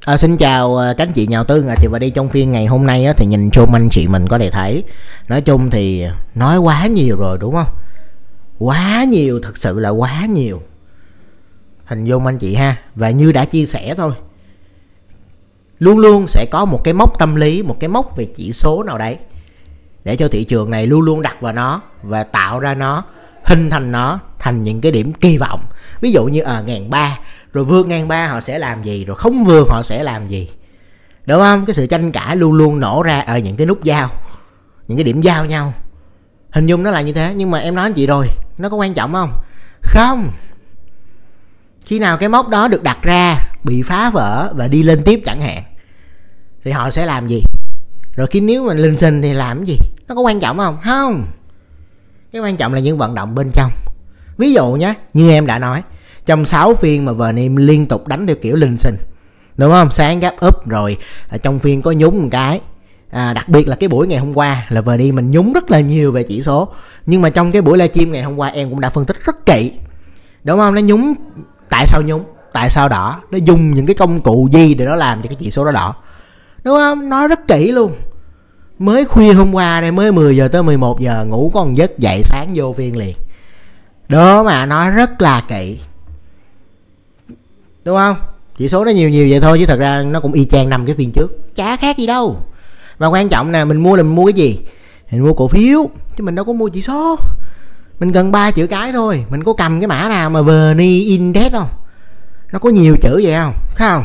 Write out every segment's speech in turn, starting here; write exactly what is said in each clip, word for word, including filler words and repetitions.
À, xin chào các anh chị nhà đầu tư. Thì và đi trong phiên ngày hôm nay á, thì nhìn chung anh chị mình có thể thấy nói chung thì nói quá nhiều rồi đúng không? Quá nhiều, thật sự là quá nhiều. Hình dung anh chị ha. Và như đã chia sẻ thôi, luôn luôn sẽ có một cái mốc tâm lý, một cái mốc về chỉ số nào đấy để cho thị trường này luôn luôn đặt vào nó và tạo ra nó, hình thành nó thành những cái điểm kỳ vọng. Ví dụ như ở ngàn ba, rồi vượt ngàn ba họ sẽ làm gì, rồi không vượt họ sẽ làm gì, đúng không? Cái sự tranh cãi luôn luôn nổ ra ở những cái nút giao, những cái điểm giao nhau. Hình dung nó là như thế. Nhưng mà em nói anh chị rồi, nó có quan trọng không? Không. Khi nào cái mốc đó được đặt ra, bị phá vỡ và đi lên tiếp chẳng hạn, thì họ sẽ làm gì? Rồi khi nếu mà linh sinh thì làm cái gì? Nó có quan trọng không? Không. Cái quan trọng là những vận động bên trong. Ví dụ nhé, như em đã nói, trong sáu phiên mà vê en i liên tục đánh theo kiểu linh sinh, đúng không? Sáng gap up rồi ở trong phiên có nhúng một cái. À, đặc biệt là cái buổi ngày hôm qua là vê en i mình nhúng rất là nhiều về chỉ số. Nhưng mà trong cái buổi livestream ngày hôm qua em cũng đã phân tích rất kỹ, đúng không? Nó nhúng, tại sao nhúng, tại sao đỏ, nó dùng những cái công cụ gì để nó làm cho cái chỉ số đó đỏ, đúng không? Nói rất kỹ luôn. Mới khuya hôm qua đây, mới mười giờ tới mười một giờ ngủ con giấc, dậy sáng vô phiên liền. Đó mà nói rất là kỹ, đúng không? Chỉ số nó nhiều nhiều vậy thôi chứ thật ra nó cũng y chang năm cái phiên trước, chả khác gì đâu. Và quan trọng nè, mình mua là mình mua cái gì? Mình mua cổ phiếu chứ mình đâu có mua chỉ số. Mình cần ba chữ cái thôi. Mình có cầm cái mã nào mà vê en i Index không? Nó có nhiều chữ vậy không? Không.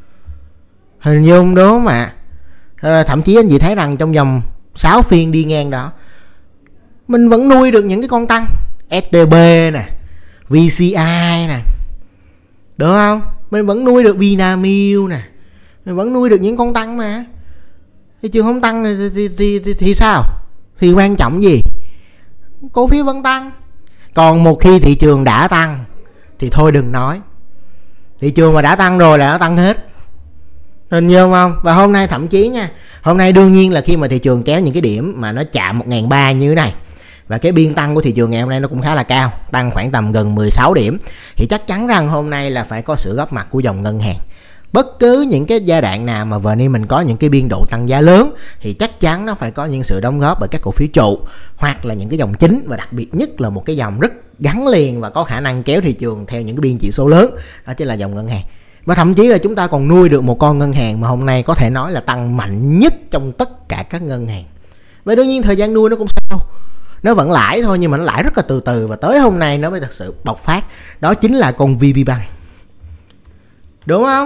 Hình dung đúng mà. Thậm chí anh chị thấy rằng trong vòng sáu phiên đi ngang đó, mình vẫn nuôi được những cái con tăng, ét tê bê nè, vê xê i nè, được không? Mình vẫn nuôi được Vinamilk nè, mình vẫn nuôi được những con tăng mà. Thị trường không tăng thì, thì, thì, thì, thì sao? Thì quan trọng gì? Cổ phiếu vẫn tăng. Còn một khi thị trường đã tăng thì thôi đừng nói. Thị trường mà đã tăng rồi là nó tăng hết. Hình như không? Và hôm nay thậm chí nha, hôm nay đương nhiên là khi mà thị trường kéo những cái điểm mà nó chạm một nghìn ba trăm như thế này, và cái biên tăng của thị trường ngày hôm nay nó cũng khá là cao, tăng khoảng tầm gần mười sáu điểm, thì chắc chắn rằng hôm nay là phải có sự góp mặt của dòng ngân hàng. Bất cứ những cái giai đoạn nào mà vê en i mình có những cái biên độ tăng giá lớn thì chắc chắn nó phải có những sự đóng góp bởi các cổ phiếu trụ hoặc là những cái dòng chính, và đặc biệt nhất là một cái dòng rất gắn liền và có khả năng kéo thị trường theo những cái biên chỉ số lớn, đó chính là dòng ngân hàng. Và thậm chí là chúng ta còn nuôi được một con ngân hàng mà hôm nay có thể nói là tăng mạnh nhất trong tất cả các ngân hàng. Và đương nhiên thời gian nuôi nó cũng sao, nó vẫn lãi thôi, nhưng mà nó lãi rất là từ từ, và tới hôm nay nó mới thật sự bộc phát. Đó chính là con vê bê Bank, đúng không?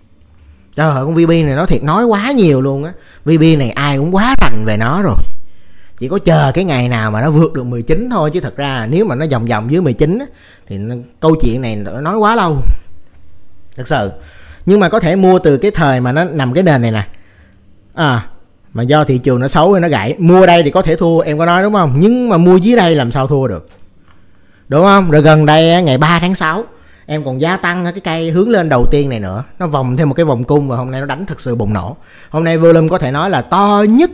Trời ơi, con vê bê này nó thiệt nói quá nhiều luôn á. vê bê này ai cũng quá rành về nó rồi, chỉ có chờ cái ngày nào mà nó vượt được mười chín thôi. Chứ thật ra nếu mà nó vòng vòng dưới mười chín á, thì nó, câu chuyện này nó nói quá lâu thật sự. Nhưng mà có thể mua từ cái thời mà nó nằm cái nền này nè, à mà do thị trường nó xấu nó gãy. Mua đây thì có thể thua, em có nói đúng không? Nhưng mà mua dưới đây làm sao thua được, đúng không? Rồi gần đây ngày ba tháng sáu em còn gia tăng cái cây hướng lên đầu tiên này nữa, nó vòng thêm một cái vòng cung, và hôm nay nó đánh thực sự bùng nổ. Hôm nay volume có thể nói là to nhất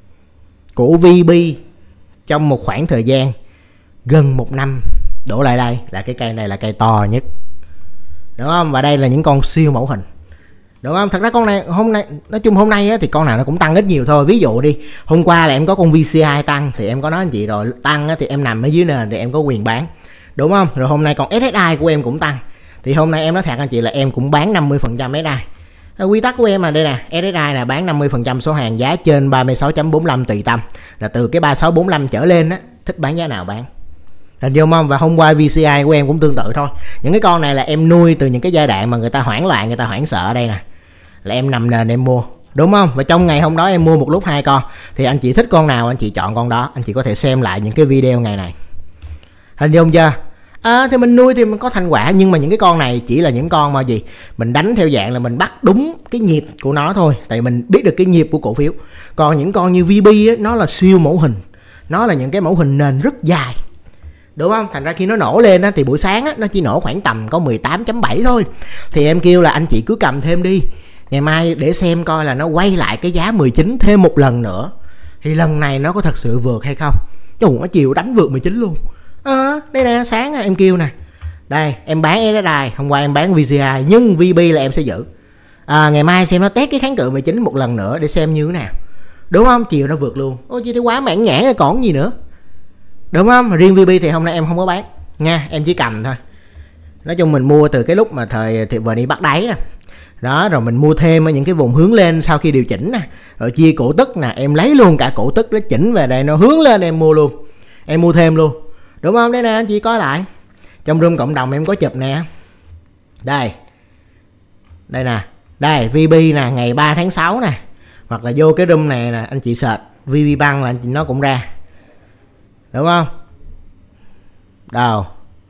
của vê bê trong một khoảng thời gian gần một năm đổ lại. Đây là cái cây này là cây to nhất, đúng không? Và đây là những con siêu mẫu hình, đúng không? Thật ra con này hôm nay, nói chung hôm nay á, thì con nào nó cũng tăng ít nhiều thôi. Ví dụ đi, hôm qua là em có con vê xê i tăng thì em có nói anh chị rồi, tăng á, thì em nằm ở dưới nền thì em có quyền bán, đúng không? Rồi hôm nay còn ét ét i của em cũng tăng, thì hôm nay em nói thật anh chị là em cũng bán năm mươi phần trăm ét ét i. Quy tắc của em là đây nè, ét ét i là bán năm mươi phần trăm số hàng giá trên ba mươi sáu chấm bốn lăm tùy tâm, là từ cái ba mươi sáu bốn lăm trở lên á, thích bán giá nào bán. Hình dung không? Và hôm qua vê xê i của em cũng tương tự thôi. Những cái con này là em nuôi từ những cái giai đoạn mà người ta hoảng loạn, người ta hoảng sợ. Đây nè, là em nằm nền em mua, đúng không? Và trong ngày hôm đó em mua một lúc hai con, thì anh chị thích con nào anh chị chọn con đó. Anh chị có thể xem lại những cái video ngày này. Hình dung chưa? À, thì mình nuôi thì mình có thành quả. Nhưng mà những cái con này chỉ là những con mà gì, mình đánh theo dạng là mình bắt đúng cái nhịp của nó thôi, tại mình biết được cái nhịp của cổ phiếu. Còn những con như vê bê á, nó là siêu mẫu hình, nó là những cái mẫu hình nền rất dài, đúng không? Thành ra khi nó nổ lên á, thì buổi sáng á, nó chỉ nổ khoảng tầm có mười tám chấm bảy thôi. Thì em kêu là anh chị cứ cầm thêm đi, ngày mai để xem coi là nó quay lại cái giá mười chín thêm một lần nữa, thì lần này nó có thật sự vượt hay không. Ủa, nó chiều đánh vượt mười chín luôn. À, đây nè, sáng em kêu nè, đây em bán ét ét i, hôm qua em bán vê xê i, nhưng vê bê là em sẽ giữ. À, ngày mai xem nó test cái kháng cự mười chín một lần nữa để xem như thế nào, đúng không? Chiều nó vượt luôn. Ôi chứ quá mãn nhãn rồi còn gì nữa, đúng không? Riêng vê bê thì hôm nay em không có bán nha, em chỉ cầm thôi. Nói chung mình mua từ cái lúc mà thời thì vừa đi bắt đáy nè, đó, rồi mình mua thêm ở những cái vùng hướng lên sau khi điều chỉnh nè, rồi chia cổ tức nè, em lấy luôn cả cổ tức nó chỉnh về đây nó hướng lên em mua luôn, em mua thêm luôn, đúng không? Đây nè anh chị coi lại trong room cộng đồng em có chụp nè, đây đây nè, đây vê bê nè, ngày ba tháng sáu nè, hoặc là vô cái room này nè anh chị search vê bê băng là anh chị nó cũng ra, đúng không? Đâu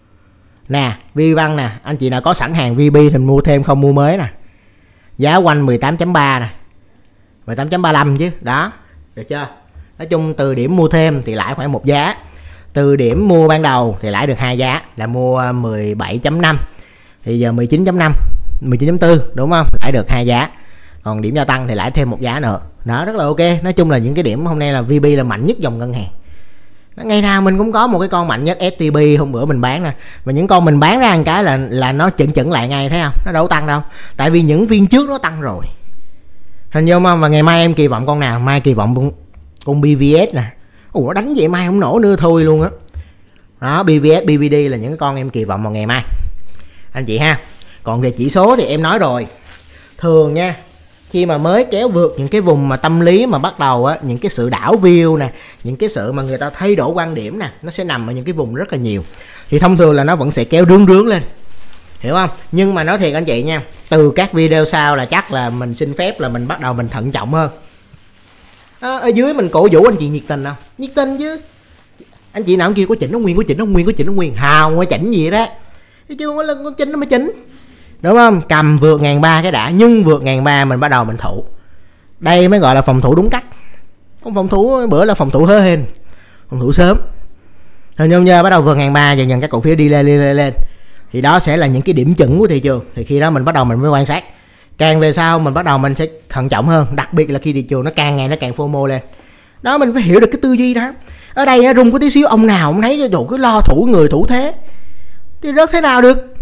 nè, vê bê băng nè, anh chị nào có sẵn hàng vê bê thì mua thêm không mua mới nè, giá quanh mười tám chấm ba nè, mười tám chấm ba lăm chứ, đó, được chưa? Nói chung từ điểm mua thêm thì lãi khoảng một giá, từ điểm mua ban đầu thì lãi được hai giá, là mua mười bảy chấm năm thì giờ mười chín chấm năm, mười chín chấm bốn, đúng không? Lãi được hai giá, còn điểm gia tăng thì lãi thêm một giá nữa, đó, rất là ok. Nói chung là những cái điểm hôm nay là vê bê là mạnh nhất dòng ngân hàng. Ngày nào mình cũng có một cái con mạnh nhất. ét tê bê hôm bữa mình bán nè, và những con mình bán ra một cái là là nó chững chững lại ngay, thấy không? Nó đâu tăng đâu, tại vì những phiên trước nó tăng rồi, hình như không? Và ngày mai em kỳ vọng con nào? Mai kỳ vọng con bê vê ét nè. Ủa nó đánh vậy mai không nổ nữa thôi luôn á. Đó, bê vê ét, bê vê đê là những con em kỳ vọng vào ngày mai anh chị ha. Còn về chỉ số thì em nói rồi, thường nha, khi mà mới kéo vượt những cái vùng mà tâm lý mà bắt đầu á, những cái sự đảo view nè, những cái sự mà người ta thay đổi quan điểm nè, nó sẽ nằm ở những cái vùng rất là nhiều, thì thông thường là nó vẫn sẽ kéo rướng rướng lên, hiểu không? Nhưng mà nói thiệt anh chị nha, từ các video sau là chắc là mình xin phép là mình bắt đầu mình thận trọng hơn. À, ở dưới mình cổ vũ anh chị nhiệt tình không? Nhiệt tình chứ. Anh chị nào cũng kêu có chỉnh nó nguyên, có chỉnh nó nguyên, có chỉnh nó nguyên, hào có chỉnh gì đó, chứ không là con chỉnh nó mới chỉnh, đúng không? Cầm vượt ngàn ba cái đã, nhưng vượt ngàn ba mình bắt đầu mình thủ, đây mới gọi là phòng thủ đúng cách. Không phòng thủ bữa là phòng thủ hớ hên, phòng thủ sớm. Hình như giờ bắt đầu vượt ngàn ba, dần dần các cổ phiếu đi lên lên lên thì đó sẽ là những cái điểm chuẩn của thị trường, thì khi đó mình bắt đầu mình mới quan sát. Càng về sau mình bắt đầu mình sẽ thận trọng hơn, đặc biệt là khi thị trường nó càng ngày nó càng FOMO lên. Đó, mình phải hiểu được cái tư duy đó. Ở đây rung có tí xíu ông nào cũng thấy đủ cứ lo thủ người thủ thế thì rớt thế nào được,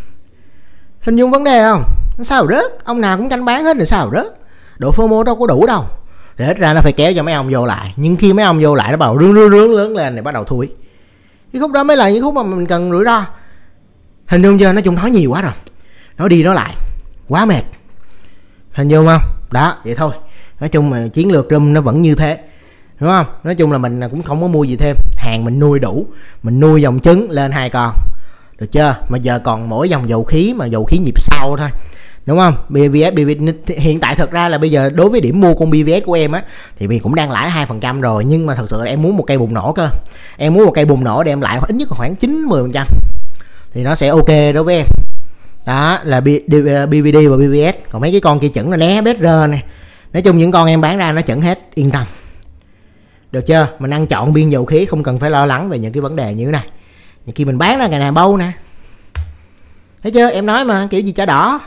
hình dung vấn đề không? Sao rớt, ông nào cũng canh bán hết rồi sao rớt, độ FOMO đâu có đủ đâu, thì hết ra nó phải kéo cho mấy ông vô lại. Nhưng khi mấy ông vô lại nó bắt đầu rướng rướng rướng lớn lên thì bắt đầu thui, cái khúc đó mới là những khúc mà mình cần rủi ro. Hình dung chưa? Nói chung nói nhiều quá rồi, nói đi nói lại quá mệt, hình dung không? Đó vậy thôi. Nói chung mà chiến lược room nó vẫn như thế, đúng không? Nói chung là mình cũng không có mua gì thêm, hàng mình nuôi đủ, mình nuôi dòng trứng lên hai con, được chưa? Mà giờ còn mỗi dòng dầu khí, mà dầu khí nhịp sau thôi, đúng không? bê vê ét, bê vê ét hiện tại thật ra là bây giờ đối với điểm mua con bê vê ét của em á thì mình cũng đang lãi hai phần trăm rồi, nhưng mà thật sự là em muốn một cây bùng nổ cơ, em muốn một cây bùng nổ để em lãi ít nhất khoảng chín mười phần trăm thì nó sẽ ok đối với em. Đó là bê vê đê và bê vê ét, còn mấy cái con kia chuẩn là né bét rơ này. Nói chung những con em bán ra nó chuẩn hết, yên tâm, được chưa? Mình ăn chọn biên dầu khí, không cần phải lo lắng về những cái vấn đề như thế này. Khi mình bán ra ngày nào bâu nè, thấy chưa? Em nói mà kiểu gì chả đỏ,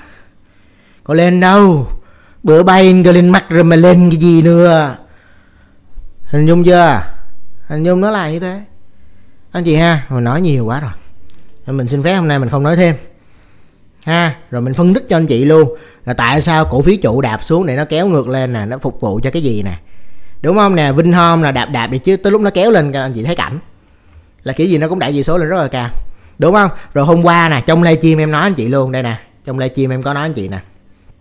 có lên đâu, bữa bay cái lên mặt rồi mà lên cái gì nữa, hình dung chưa? Hình dung nó là như thế anh chị ha. Mình nói nhiều quá rồi, mình xin phép hôm nay mình không nói thêm ha. Rồi mình phân tích cho anh chị luôn là tại sao cổ phiếu trụ đạp xuống để nó kéo ngược lên nè, nó phục vụ cho cái gì nè, đúng không nè? Vinhome là đạp đạp đi chứ tới lúc nó kéo lên anh chị thấy cảnh là kiểu gì nó cũng đẩy chỉ số lên rất là cao, đúng không? Rồi hôm qua nè trong livestream em nói anh chị luôn, đây nè trong livestream em có nói anh chị nè,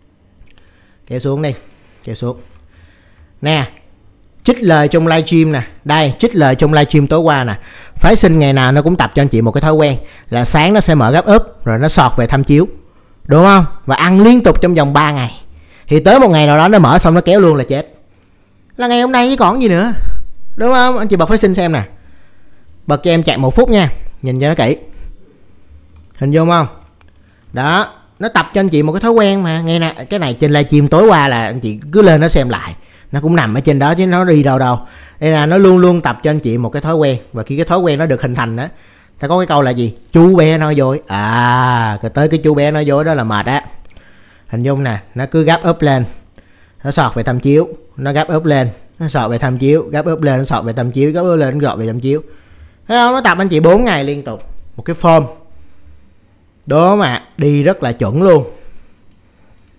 kéo xuống đi, kéo xuống nè, trích lời trong livestream nè, đây trích lời trong livestream tối qua nè. Phái sinh ngày nào nó cũng tập cho anh chị một cái thói quen là sáng nó sẽ mở gap up rồi nó sọt về tham chiếu, đúng không? Và ăn liên tục trong vòng ba ngày, thì tới một ngày nào đó nó mở xong nó kéo luôn là chết, là ngày hôm nay chứ còn gì nữa, đúng không? Anh chị bật phái sinh xem nè, bật cho em chạy một phút nha, nhìn cho nó kỹ, hình dung không? Đó, nó tập cho anh chị một cái thói quen mà. Ngày nào cái này trên livestream tối qua là anh chị cứ lên nó xem lại, nó cũng nằm ở trên đó chứ nó đi đâu đâu. Đây là nó luôn luôn tập cho anh chị một cái thói quen, và khi cái thói quen nó được hình thành đó, ta có cái câu là gì? Chú bé nói dối. À, tới cái chú bé nói dối đó là mệt á. Hình dung nè, nó cứ gap up lên, nó sọt về tham chiếu, nó gap up lên, nó sọt về tham chiếu, gap up lên, nó sọt về tham chiếu, gap up lên, nó gọt về tham chiếu. Thấy không? Nó tập anh chị bốn ngày liên tục một cái form đó mà đi rất là chuẩn luôn.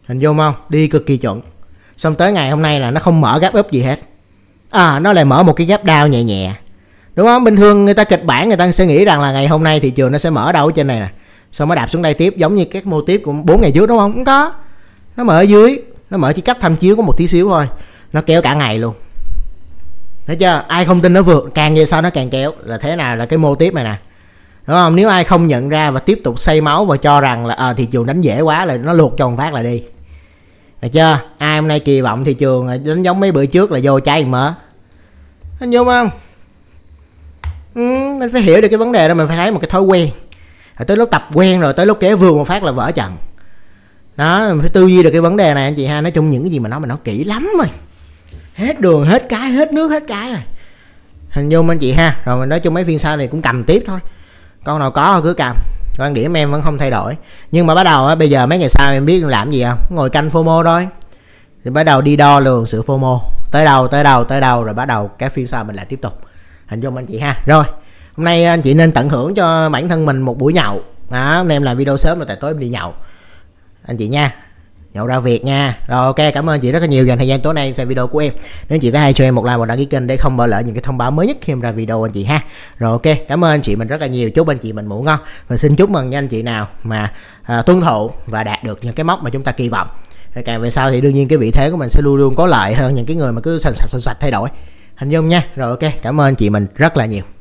Hình dung không? Đi cực kỳ chuẩn. Xong tới ngày hôm nay là nó không mở gap up gì hết. À, nó lại mở một cái gap down nhẹ nhẹ. Đúng không? Bình thường người ta kịch bản người ta sẽ nghĩ rằng là ngày hôm nay thị trường nó sẽ mở đâu ở trên này nè. Xong mới đạp xuống đây tiếp giống như các mô tiếp của bốn ngày trước đúng không? Không có. Nó mở ở dưới, nó mở chỉ cách tham chiếu có một tí xíu thôi. Nó kéo cả ngày luôn. Thấy chưa? Ai không tin nó vượt, càng về sau nó càng kéo. Là thế nào là cái mô tiếp này nè. Đúng không? Nếu ai không nhận ra và tiếp tục xây máu và cho rằng là à, thị trường đánh dễ quá là nó luộc cho một phát là đi. Được chưa? Ai hôm nay kỳ vọng thị trường đánh giống mấy bữa trước là vô cháy mở. Anh vô không? Ừ, mình phải hiểu được cái vấn đề đó, mình phải thấy một cái thói quen. Rồi tới lúc tập quen rồi, tới lúc kéo vườn một phát là vỡ trận. Đó, mình phải tư duy được cái vấn đề này anh chị ha. Nói chung những cái gì mà nói mình nói kỹ lắm rồi. Hết đường, hết cái, hết nước, hết cái rồi. Hình dung anh chị ha. Rồi mình nói chung mấy phiên sau này cũng cầm tiếp thôi. Con nào có cứ cầm. Quan điểm em vẫn không thay đổi. Nhưng mà bắt đầu á, bây giờ mấy ngày sau em biết làm gì không? Ngồi canh FOMO thôi. Thì bắt đầu đi đo lường sự FOMO. Tới đâu, tới đâu, tới đâu. Rồi bắt đầu cái phiên sau mình lại tiếp tục. Hình dung anh chị ha. Rồi, hôm nay anh chị nên tận hưởng cho bản thân mình một buổi nhậu. Đó, hôm nay em làm video sớm rồi tại tối em đi nhậu. Anh chị nha. Nhậu ra việc nha. Rồi ok, cảm ơn chị rất là nhiều dành thời gian tối nay xem video của em. Nếu chị thấy hay cho em một like và đăng ký kênh để không bỏ lỡ những cái thông báo mới nhất khi em ra video anh chị ha. Rồi ok, cảm ơn anh chị mình rất là nhiều. Chúc anh chị mình ngủ ngon. Và xin chúc mừng anh chị nào mà à, tuân thủ và đạt được những cái mốc mà chúng ta kỳ vọng. Càng về sau thì đương nhiên cái vị thế của mình sẽ luôn luôn có lợi hơn những cái người mà cứ sạch sạch sạch thay đổi. Hình dung nha. Rồi ok, cảm ơn anh chị mình rất là nhiều.